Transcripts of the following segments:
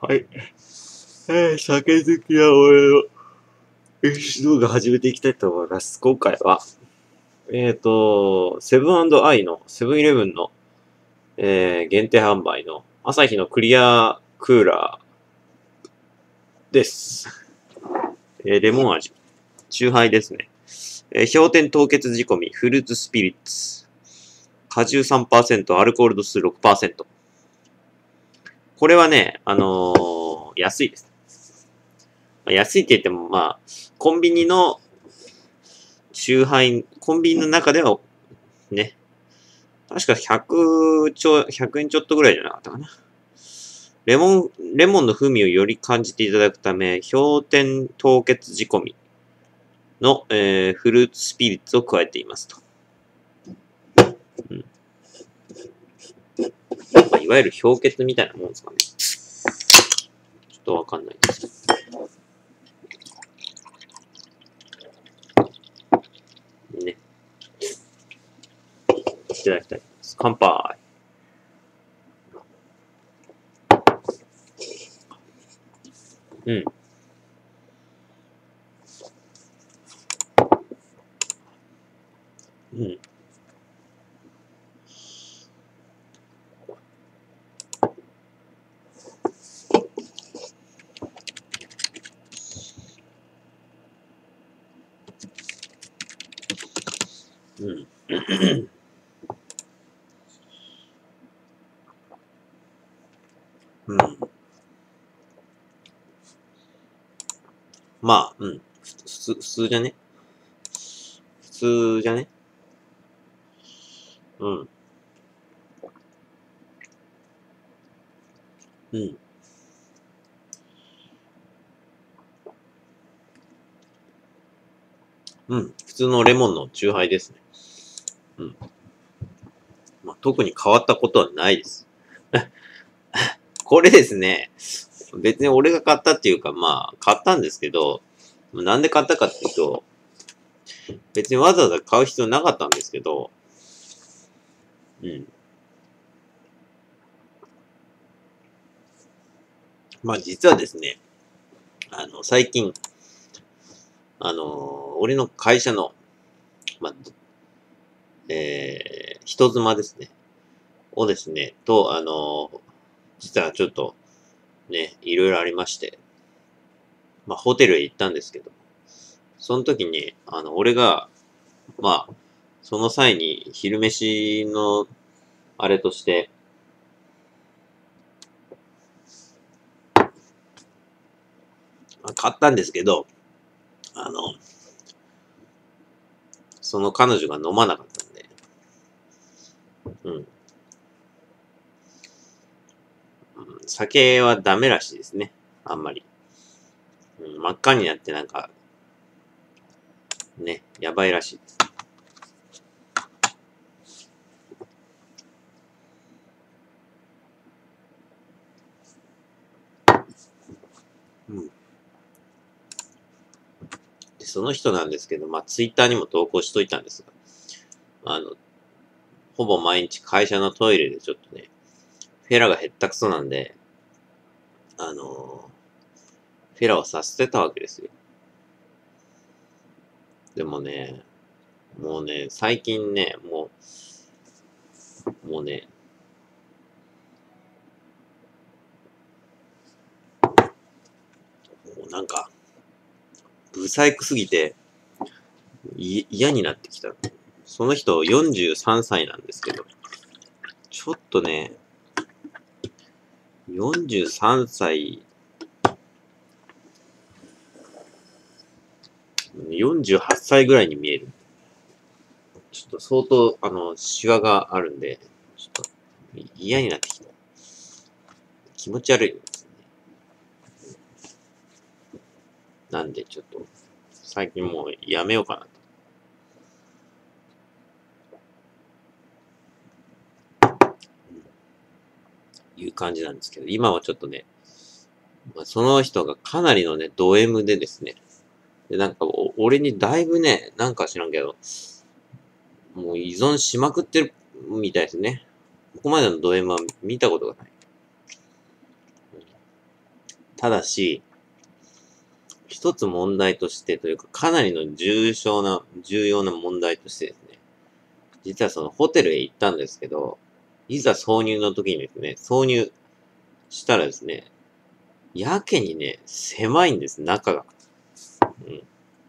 はい。酒好きは俺の動画始めていきたいと思います。今回は、セブン&アイの、セブンイレブンの、限定販売の、アサヒのクリアクーラーです。レモン味。チューハイですね。氷点凍結仕込み、フルーツスピリッツ。果汁 3%、アルコール度数 6%。これはね、安いです。安いって言っても、コンビニのチューハイ、コンビニの中では、ね、確か100円ちょっとぐらいじゃなかったかな。レモンの風味をより感じていただくため、氷点凍結仕込みの、フルーツスピリッツを加えていますと。いわゆる氷結みたいなもんですかね。ちょっとわかんないですけど。ね。いただきたいです。乾杯。うん。うん。うん。うん。うん。普通じゃね普通じゃねうん。うん。うん。普通のレモンのチューハイですね。うん。特に変わったことはないです。これですね、別に俺が買ったっていうか、買ったんですけど、なんで買ったかっていうと、別にわざわざ買う必要なかったんですけど、うん。実はですね、最近、俺の会社の、まあ、人妻ですね、をですね、と、実はちょっと、ね、いろいろありまして、ホテルへ行ったんですけど、その時に、俺が、まあ、その際に昼飯のあれとして、買ったんですけど、あの、その彼女が飲まなかったんで、うん。酒はダメらしいですね。あんまり。真っ赤になってなんか、ね、やばいらしいです。うん。で、その人なんですけど、ツイッターにも投稿しといたんですが、ほぼ毎日会社のトイレでちょっとね、フェラが減ったくそなんで、あのフェラをさせてたわけですよ。でもね、もうね、最近ね、もうね、もうなんか、ブサイクすぎて、嫌になってきた。その人43歳なんですけど、ちょっとね、43歳、48歳ぐらいに見える。ちょっと相当、シワがあるんで、ちょっと嫌になってきた。気持ち悪いんですね。なんでちょっと、最近もうやめようかなという感じなんですけど、今はちょっとね、その人がかなりのね、ド M でですね、で、なんか俺にだいぶね、なんか知らんけど、もう依存しまくってるみたいですね。ここまでのド M は見たことがない。 ただし、一つ問題としてというか、かなりの重要な問題としてですね、実はそのホテルへ行ったんですけど、いざ挿入の時にですね、挿入したらですね、やけにね、狭いんです、中が。うん。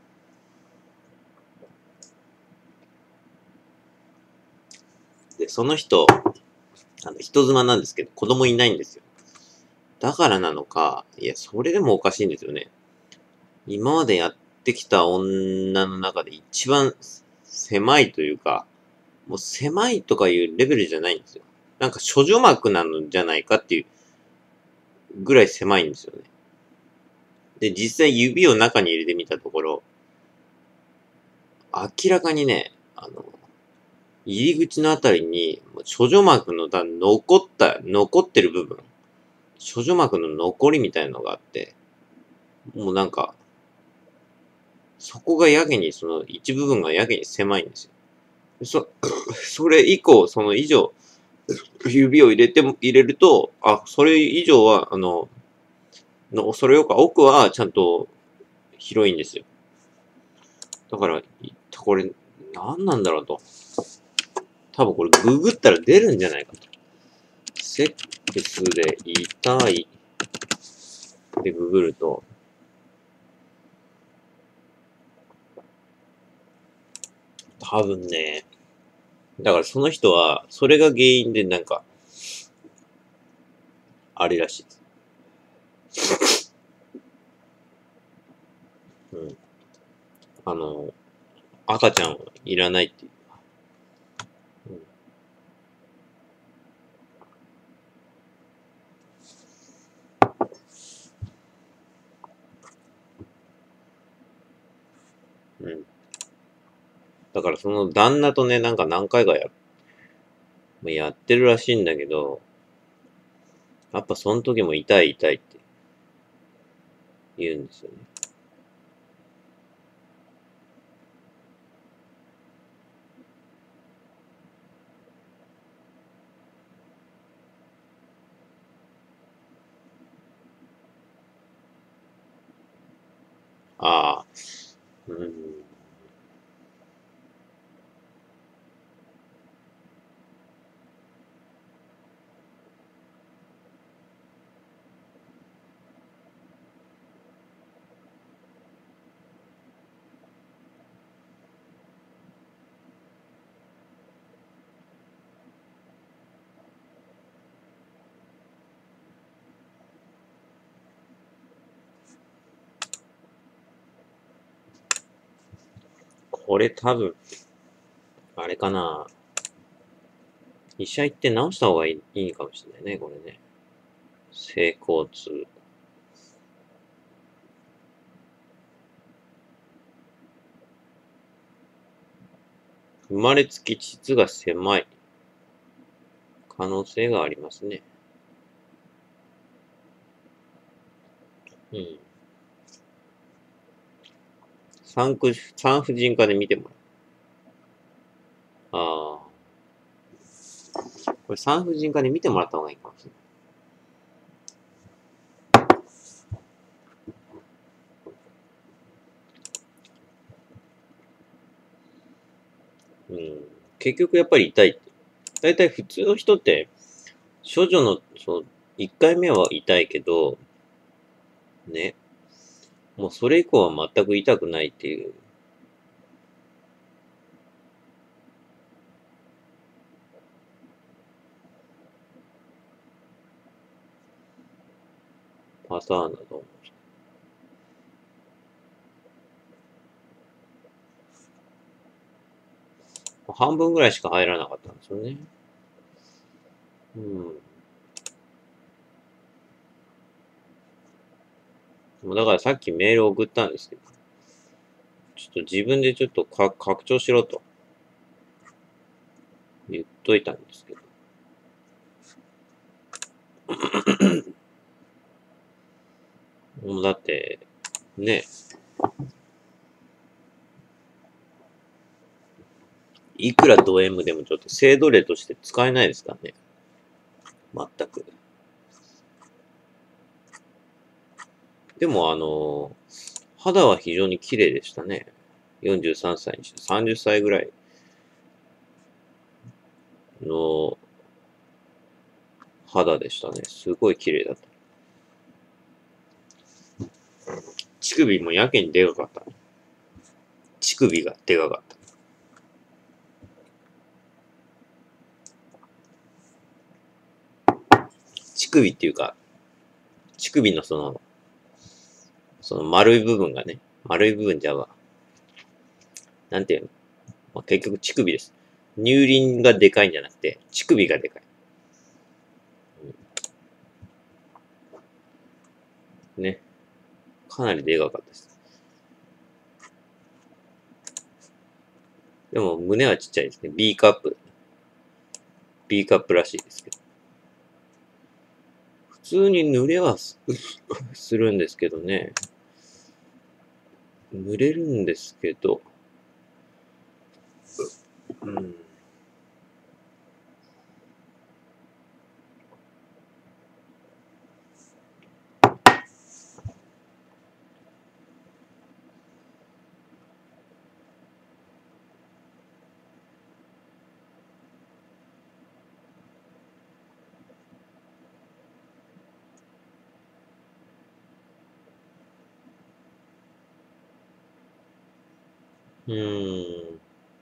で、その人、人妻なんですけど、子供いないんですよ。だからなのか、いや、それでもおかしいんですよね。今までやってきた女の中で一番狭いというか、もう狭いとかいうレベルじゃないんですよ。なんか処女膜なのじゃないかっていうぐらい狭いんですよね。で、実際指を中に入れてみたところ、明らかにね、入り口のあたりに、処女膜の残ってる部分、処女膜の残りみたいなのがあって、もうなんか、そこがやけに、その一部分がやけに狭いんですよ。それ以降、その以上、指を入れると、あ、それ以上は、それよか奥はちゃんと広いんですよ。だから、これ、何なんだろうと。多分これググったら出るんじゃないかと。セックスで痛いってググると、多分ね、だからその人は、それが原因でなんか、あれらしいです。うん。赤ちゃんいらないっていう。うん。うん。だからその旦那とね、なんか何回かやってるらしいんだけど、やっぱその時も痛いって言うんですよね。ああ、うん。これ多分、あれかな。医者行って治した方がいいかもしれないね、これね。性交痛。生まれつき膣が狭い可能性がありますね。うん。産婦人科で見てもらう。ああ。これ産婦人科で見てもらった方がいいかもしれない。うん。結局やっぱり痛いって。だいたい普通の人って、処女の、1回目は痛いけど、ね。もうそれ以降は全く痛くないっていうパターンだと思う。半分ぐらいしか入らなかったんですよね。うん。だからさっきメール送ったんですけど、ちょっと自分でちょっと拡張しろと言っといたんですけど。もうだって、ね、いくらド M でもちょっと制度例として使えないですからね。全く。 でも肌は非常に綺麗でしたね。43歳にして30歳ぐらいの肌でしたね。すごい綺麗だった。乳首もやけにでかかった。乳首がでかかった。乳首っていうか、乳首のその丸い部分がね、丸い部分じゃわ。なんていうの、まあ、結局乳首です。乳輪がでかいんじゃなくて、乳首がでかい。ね。かなりでかかったです。でも胸はちっちゃいですね。B カップ。B カップらしいですけど。普通に濡れはするんですけどね。濡れるんですけど、うん。うーん。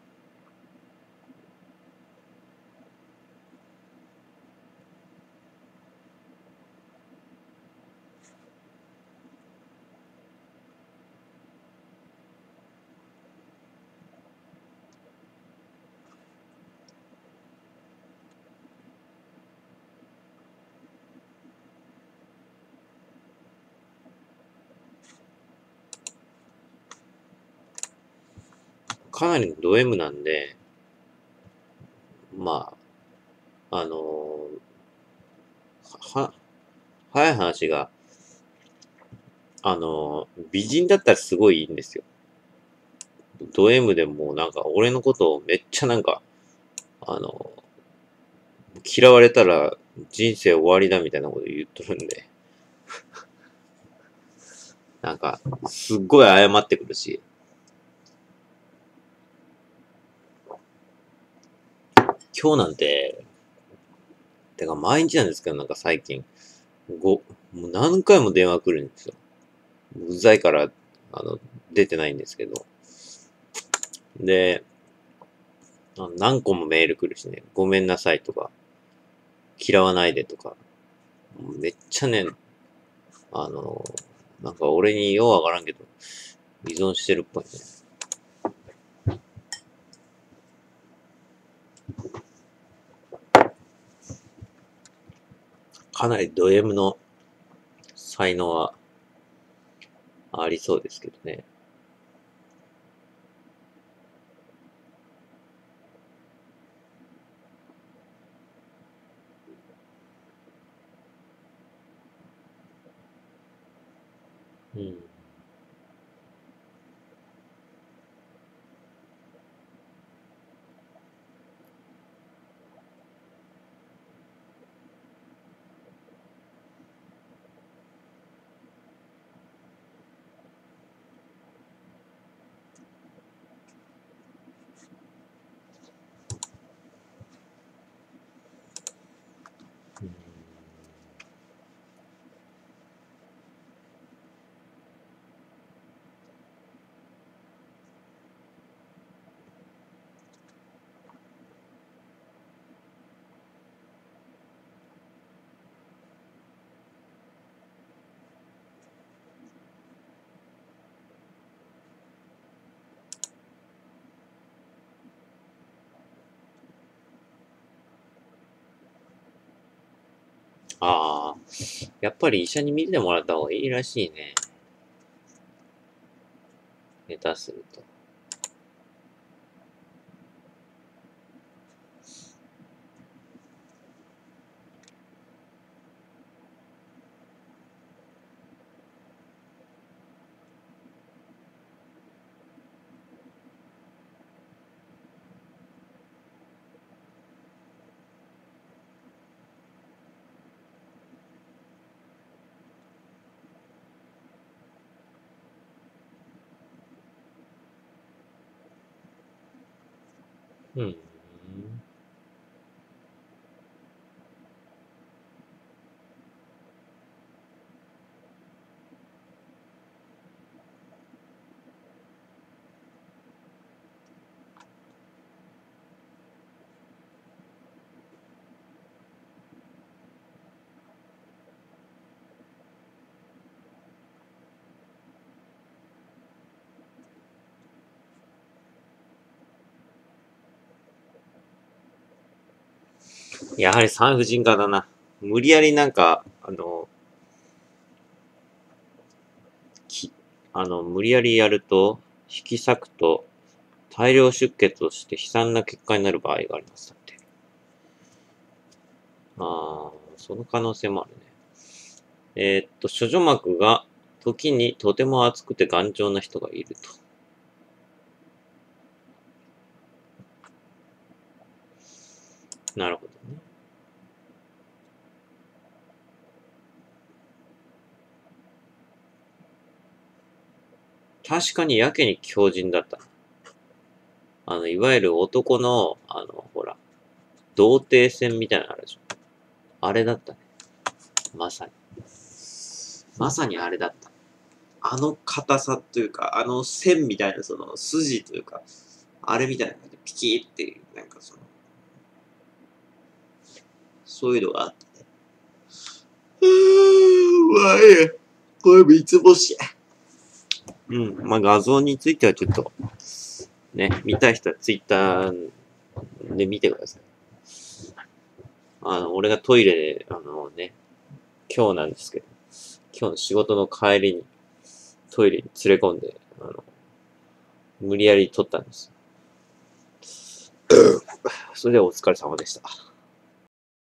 かなりのド M なんで、まあ、早い話が、美人だったらすごいいいんですよ。ド M でもなんか俺のことをめっちゃなんか、あの嫌われたら人生終わりだみたいなこと言っとるんで、なんか、すっごい謝ってくるし、今日なんて、てか毎日なんですけど、なんか最近、もう何回も電話来るんですよ。うざいから、出てないんですけど。で、何個もメール来るしね、ごめんなさいとか、嫌わないでとか、めっちゃね、あの、なんか俺にようわからんけど、依存してるっぽいね。かなりド M の才能はありそうですけどね。うん。ああ、やっぱり医者に見てもらった方がいいらしいね。下手すると。 うん。やはり産婦人科だな。無理やりなんか、無理やりやると、引き裂くと、大量出血をして悲惨な結果になる場合があります。だって。その可能性もあるね。諸女膜が時にとても厚くて頑丈な人がいると。なるほどね。確かにやけに強靭だった。いわゆる男の、ほら、童貞戦みたいなのあるでしょ。あれだったね。まさに。まさにあれだった。あの硬さというか、あの線みたいなその筋というか、あれみたいな感じでピキーっていう、なんかその、そういうのがあったね。まあいいや。これ三つ星や。うん。まあ画像についてはちょっと、ね、見たい人はツイッターで見てください。俺がトイレで、今日なんですけど、今日の仕事の帰りにトイレに連れ込んで、無理やり撮ったんです。それではお疲れ様でした。